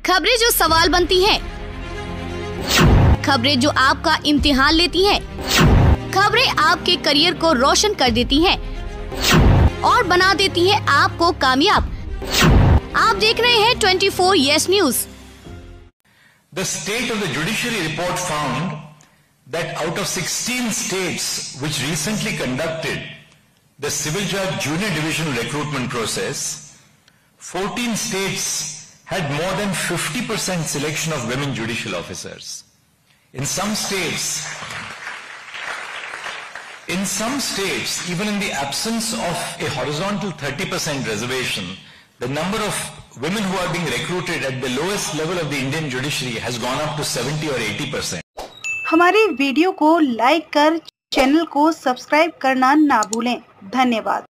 खबरें जो सवाल बनती हैं, खबरें जो आपका इम्तिहान लेती हैं, खबरें आपके करियर को रोशन कर देती हैं और बना देती हैं आपको कामयाब। आप देख रहे हैं 24 yes news. The state of the judiciary report found that out of 16 states which recently conducted the civil judge junior division recruitment process, 14 states had more than 50% selection of women judicial officers. In some states, even in the absence of a horizontal 30% reservation, the number of women who are being recruited at the lowest level of the Indian judiciary has gone up to 70 or 80%. हमारे video को like कर channel को subscribe करना ना भूलें। धन्यवाद।